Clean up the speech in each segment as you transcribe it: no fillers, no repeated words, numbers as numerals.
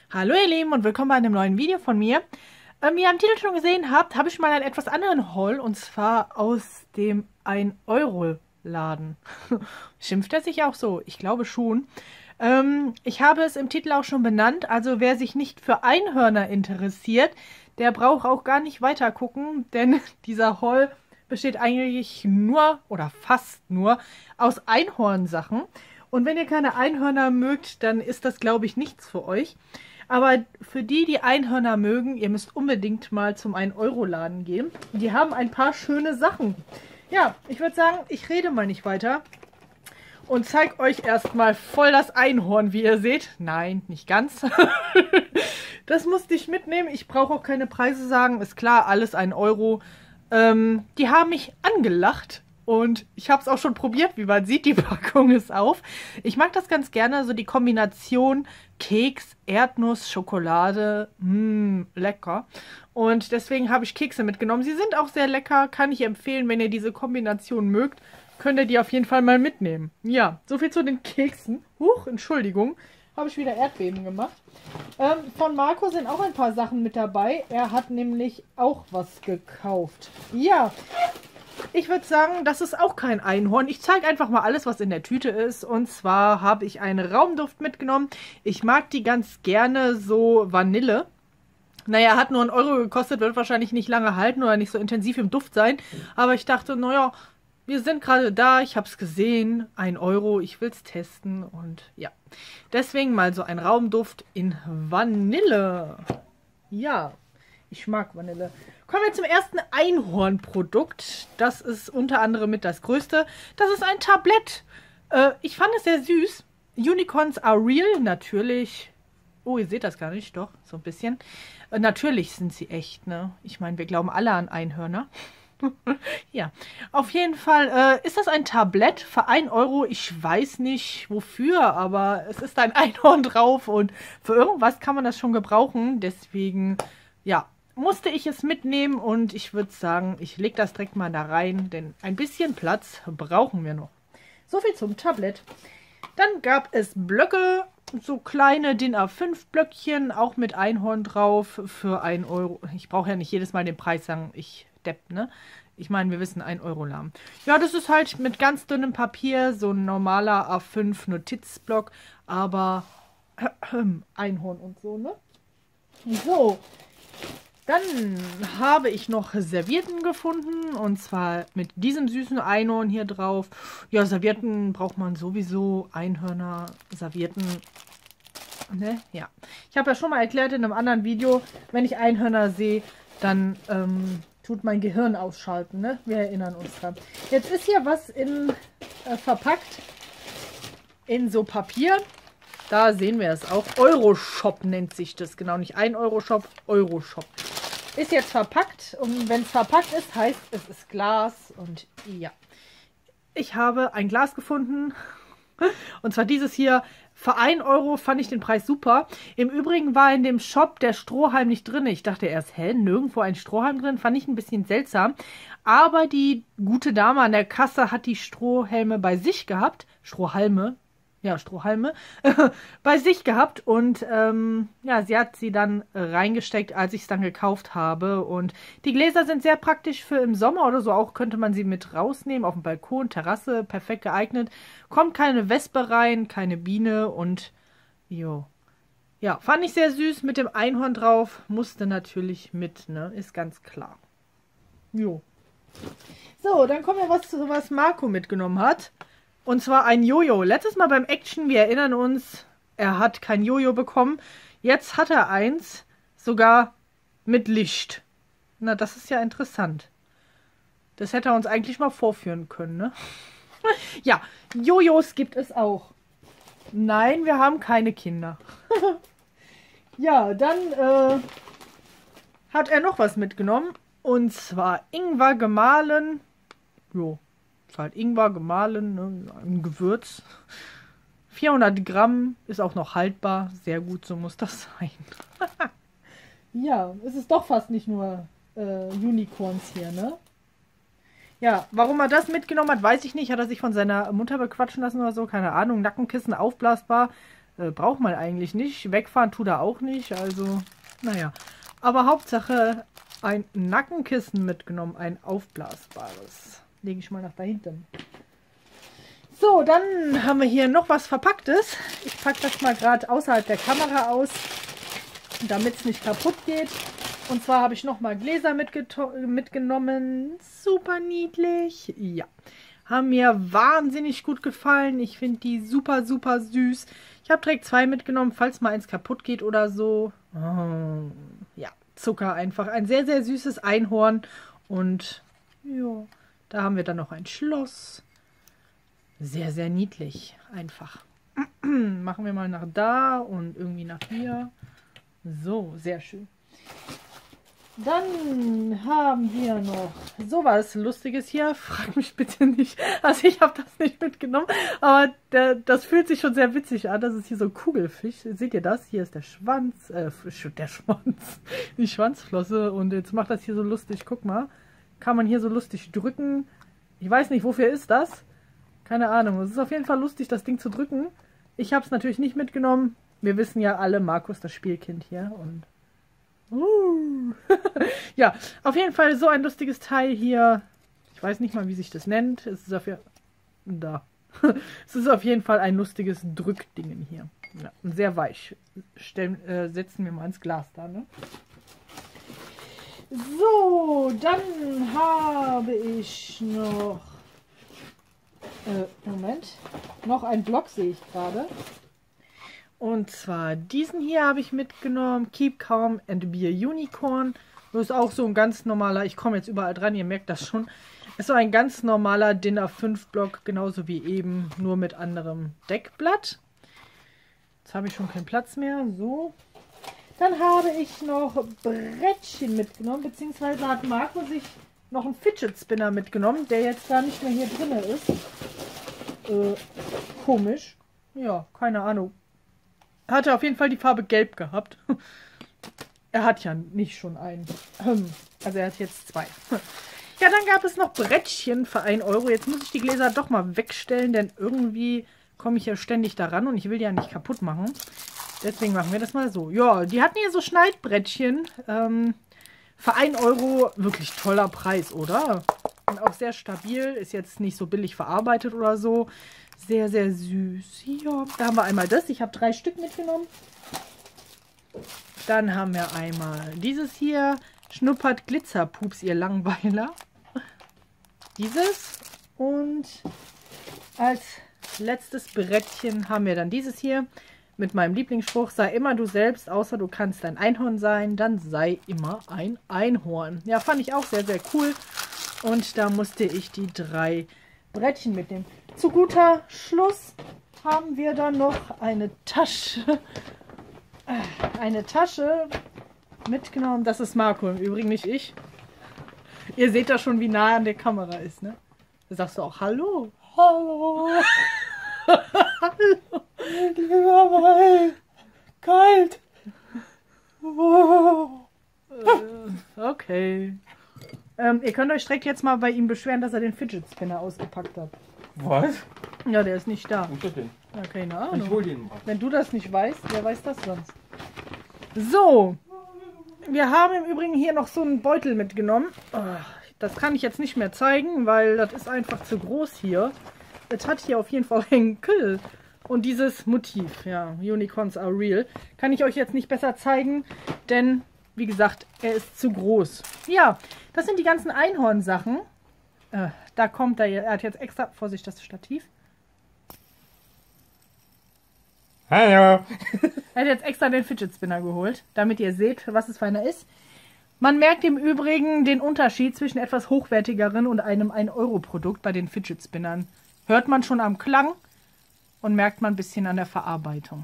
Hallo ihr Lieben und willkommen bei einem neuen Video von mir. Wie ihr am Titel schon gesehen habt, habe ich mal einen etwas anderen Haul und zwar aus dem 1-Euro-Laden. Schimpft er sich auch so? Ich glaube schon. Ich habe es im Titel auch schon benannt, also wer sich nicht für Einhörner interessiert, der braucht auch gar nicht weiter gucken, denn dieser Haul besteht eigentlich nur oder fast nur aus Einhornsachen. Und wenn ihr keine Einhörner mögt, dann ist das, glaube ich, nichts für euch. Aber für die, die Einhörner mögen, ihr müsst unbedingt mal zum 1-Euro-Laden gehen. Die haben ein paar schöne Sachen. Ja, ich würde sagen, ich rede mal nicht weiter und zeige euch erstmal voll das Einhorn, wie ihr seht. Nein, nicht ganz. Das musste ich mitnehmen. Ich brauche auch keine Preise sagen. Ist klar, alles 1 Euro. Die haben mich angelacht. Und ich habe es auch schon probiert, wie man sieht, die Packung ist auf. Ich mag das ganz gerne, so die Kombination Keks, Erdnuss, Schokolade, lecker. Und deswegen habe ich Kekse mitgenommen. Sie sind auch sehr lecker, kann ich empfehlen, wenn ihr diese Kombination mögt, könnt ihr die auf jeden Fall mal mitnehmen. Ja, soviel zu den Keksen. Huch, Entschuldigung, habe ich wieder Erdbeben gemacht. Von Marco sind auch ein paar Sachen mit dabei. Er hat nämlich auch was gekauft. Ja, ich würde sagen, das ist auch kein Einhorn. Ich zeige einfach mal alles, was in der Tüte ist. Und zwar habe ich einen Raumduft mitgenommen. Ich mag die ganz gerne, so Vanille. Naja, hat nur 1 Euro gekostet, wird wahrscheinlich nicht lange halten oder nicht so intensiv im Duft sein. Aber ich dachte, naja, wir sind gerade da, ich habe es gesehen, 1 Euro, ich will es testen. Und ja, deswegen mal so ein Raumduft in Vanille. Ja, ich mag Vanille. Kommen wir zum ersten Einhornprodukt. Das ist unter anderem mit das größte. Das ist ein Tablett. Ich fand es sehr süß. Unicorns are real, natürlich. Oh, ihr seht das gar nicht, doch, so ein bisschen. Natürlich sind sie echt, ne? Ich meine, wir glauben alle an Einhörner. Ja, auf jeden Fall ist das ein Tablett für 1 Euro. Ich weiß nicht wofür, aber es ist ein Einhorn drauf und für irgendwas kann man das schon gebrauchen. Deswegen, ja, musste ich es mitnehmen und ich würde sagen, ich lege das direkt mal da rein, denn ein bisschen Platz brauchen wir noch. So viel zum Tablett. Dann gab es Blöcke, so kleine DIN A5 Blöckchen, auch mit Einhorn drauf für 1 Euro. Ich brauche ja nicht jedes Mal den Preis sagen, ich depp, ne? Ich meine, wir wissen 1 Euro Lahm. Ja, das ist halt mit ganz dünnem Papier, so ein normaler A5 Notizblock, aber Einhorn und so, ne? So. Dann habe ich noch Servietten gefunden und zwar mit diesem süßen Einhorn hier drauf. Ja, Servietten braucht man sowieso, Einhörner, Servietten, ne? Ja. Ich habe ja schon mal erklärt in einem anderen Video, wenn ich Einhörner sehe, dann tut mein Gehirn ausschalten, ne? Wir erinnern uns dran. Jetzt ist hier was verpackt in so Papier. Da sehen wir es auch. Euroshop nennt sich das. Genau, nicht 1 Euro Shop, Euroshop. Ist jetzt verpackt und wenn es verpackt ist, heißt es ist Glas und ja. Ich habe ein Glas gefunden und zwar dieses hier. Für 1 Euro fand ich den Preis super. Im Übrigen war in dem Shop der Strohhalm nicht drin. Ich dachte erst, hä, nirgendwo ein Strohhalm drin? Fand ich ein bisschen seltsam. Aber die gute Dame an der Kasse hat die Strohhalme bei sich gehabt. Strohhalme. Ja, Strohhalme bei sich gehabt und ja, sie hat sie dann reingesteckt, als ich es dann gekauft habe. Und die Gläser sind sehr praktisch für im Sommer oder so. Auch könnte man sie mit rausnehmen auf dem Balkon, Terrasse, perfekt geeignet. Kommt keine Wespe rein, keine Biene und jo. Ja, fand ich sehr süß mit dem Einhorn drauf. Musste natürlich mit, ne? Ist ganz klar. Jo. So, dann kommen wir was Marco mitgenommen hat. Und zwar ein Jojo. Letztes Mal beim Action, wir erinnern uns, er hat kein Jojo bekommen. Jetzt hat er eins, sogar mit Licht. Na, das ist ja interessant. Das hätte er uns eigentlich mal vorführen können, ne? Ja, Jojos gibt es auch. Nein, wir haben keine Kinder. Ja, dann hat er noch was mitgenommen. Und zwar Ingwer gemahlen. Jo. Ist halt Ingwer gemahlen, ne? Ein Gewürz. 400 Gramm ist auch noch haltbar. Sehr gut, so muss das sein. Ja, es ist doch fast nicht nur Unicorns hier, ne? Ja, warum er das mitgenommen hat, weiß ich nicht. Hat er sich von seiner Mutter bequatschen lassen oder so? Keine Ahnung. Nackenkissen aufblasbar. braucht man eigentlich nicht. Wegfahren tut er auch nicht, also naja. Aber Hauptsache ein Nackenkissen mitgenommen, ein aufblasbares. Lege ich mal nach da hinten. So, dann haben wir hier noch was Verpacktes. Ich packe das mal gerade außerhalb der Kamera aus, damit es nicht kaputt geht. Und zwar habe ich nochmal Gläser mitgenommen. Super niedlich. Ja, haben mir wahnsinnig gut gefallen. Ich finde die super, super süß. Ich habe direkt 2 mitgenommen, falls mal eins kaputt geht oder so. Oh, ja, Zucker einfach. Ein sehr, sehr süßes Einhorn. Und ja, da haben wir dann noch ein Schloss. Sehr, sehr niedlich. Einfach. Machen wir mal nach da und irgendwie nach hier. So, sehr schön. Dann haben wir noch sowas Lustiges hier. Frag mich bitte nicht. Also ich habe das nicht mitgenommen. Aber das fühlt sich schon sehr witzig an. Das ist hier so ein Kugelfisch. Seht ihr das? Hier ist der Schwanz. Die Schwanzflosse. Und jetzt macht das hier so lustig. Guck mal. Kann man hier so lustig drücken. Ich weiß nicht, wofür ist das? Keine Ahnung. Es ist auf jeden Fall lustig, das Ding zu drücken. Ich habe es natürlich nicht mitgenommen. Wir wissen ja alle, Markus, das Spielkind hier. Und ja, auf jeden Fall so ein lustiges Teil hier. Ich weiß nicht mal, wie sich das nennt. Es ist es ist auf jeden Fall ein lustiges Drückdingen hier. Ja, sehr weich. Setzen wir mal ins Glas da, ne? So, dann habe ich noch noch ein Block sehe ich gerade. Und zwar diesen hier habe ich mitgenommen. Keep Calm and Be a Unicorn. Das ist auch so ein ganz normaler, ich komme jetzt überall dran, ihr merkt das schon. Ist so ein ganz normaler DIN A5 Block, genauso wie eben, nur mit anderem Deckblatt. Jetzt habe ich schon keinen Platz mehr. So. Dann habe ich noch Brettchen mitgenommen, beziehungsweise hat Marco sich noch einen Fidget Spinner mitgenommen, der jetzt gar nicht mehr hier drin ist. Komisch. Ja, keine Ahnung. Hatte auf jeden Fall die Farbe Gelb gehabt. Er hat ja nicht schon einen. Also er hat jetzt 2. Ja, dann gab es noch Brettchen für 1 Euro. Jetzt muss ich die Gläser doch mal wegstellen, denn irgendwie komme ich ja ständig daran und ich will die ja nicht kaputt machen. Deswegen machen wir das mal so. Ja, die hatten hier so Schneidbrettchen. Für 1 Euro wirklich toller Preis, oder? Und auch sehr stabil. Ist jetzt nicht so billig verarbeitet oder so. Sehr, sehr süß. Ja, da haben wir einmal das. Ich habe 3 Stück mitgenommen. Dann haben wir einmal dieses hier. Schnuppert Glitzerpups, ihr Langweiler. Dieses. Und als letztes Brettchen haben wir dann dieses hier. Mit meinem Lieblingsspruch, sei immer du selbst, außer du kannst ein Einhorn sein, dann sei immer ein Einhorn. Ja, fand ich auch sehr, sehr cool. Und da musste ich die 3 Brettchen mitnehmen. Zu guter Schluss haben wir dann noch eine Tasche. Eine Tasche mitgenommen. Das ist Marco, im Übrigen nicht ich. Ihr seht da schon, wie nah an der Kamera ist, ne? Da sagst du auch Hallo. Hallo. Hallo. Kalt. Okay. Ihr könnt euch direkt jetzt mal bei ihm beschweren, dass er den Fidget Spinner ausgepackt hat. Was? Ja, der ist nicht da. Wo ist das denn? Ja, keine Ahnung. Ich hol den mal. Wenn du das nicht weißt, wer weiß das sonst? So. Wir haben im Übrigen hier noch so einen Beutel mitgenommen. Das kann ich jetzt nicht mehr zeigen, weil das ist einfach zu groß hier. Es hat hier auf jeden Fall Henkel. Und dieses Motiv, ja, Unicorns are real, kann ich euch jetzt nicht besser zeigen, denn, wie gesagt, er ist zu groß. Ja, das sind die ganzen Einhorn-Sachen. Da kommt er hat jetzt extra, Vorsicht, das Stativ. Hallo. Er hat jetzt extra den Fidget Spinner geholt, damit ihr seht, was es für einer ist. Man merkt im Übrigen den Unterschied zwischen etwas hochwertigeren und einem 1-Euro-Produkt bei den Fidget Spinnern. Hört man schon am Klang und merkt man ein bisschen an der Verarbeitung.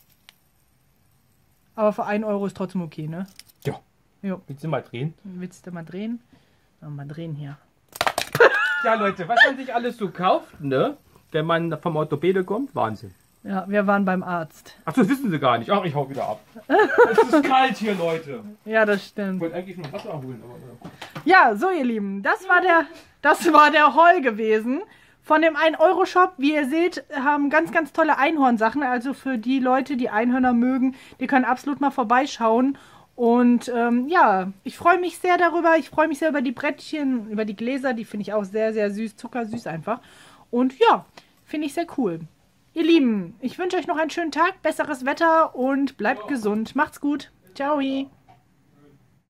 Aber für 1 Euro ist trotzdem okay, ne? Ja. Jo. Willst du mal drehen? Willst du mal drehen? Mal drehen hier. Ja, Leute, was man sich alles so kauft, ne? Wenn man vom Orthopäde kommt, Wahnsinn. Ja, wir waren beim Arzt. Ach, das wissen sie gar nicht. Ach, ich hau wieder ab. Es ist kalt hier, Leute. Ja, das Ich stimmt. wollte eigentlich noch Wasser holen, aber... Ja, so ihr Lieben, das war der Haul gewesen Von dem 1-Euro-Shop, wie ihr seht, haben ganz, ganz tolle Einhornsachen. Also für die Leute, die Einhörner mögen, die können absolut mal vorbeischauen. Und ja, ich freue mich sehr darüber. Ich freue mich sehr über die Brettchen, über die Gläser. Die finde ich auch sehr, sehr süß, zuckersüß einfach. Und ja, finde ich sehr cool. Ihr Lieben, ich wünsche euch noch einen schönen Tag, besseres Wetter und bleibt gesund. Macht's gut. Ciao.